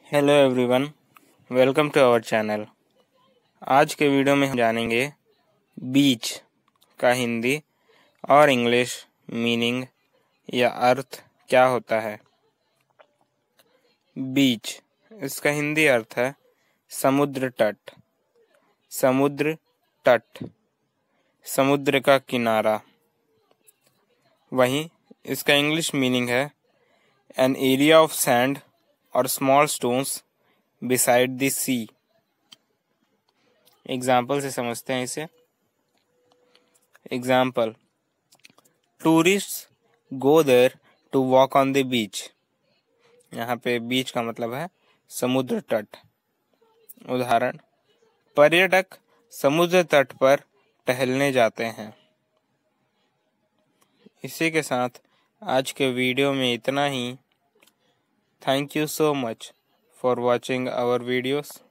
Hello everyone, welcome to our channel. आज के video में हम जानेंगे बीच का हिंदी और इंग्लिश मीनिंग या अर्थ क्या होता है। बीच, इसका हिंदी अर्थ है समुद्र तट। समुद्र तट, समुद्र का किनारा। वहीं इसका इंग्लिश मीनिंग है एन एरिया ऑफ सैंड और small stones beside the sea. Example से समझते हैं इसे। Example, tourists go there to walk on the beach. यहाँ पे बीच का मतलब है समुद्र तट। उदाहरण, पर्यटक समुद्र तट पर टहलने जाते हैं। इसी के साथ आज के वीडियो में इतना ही। Thank you so much for watching our videos.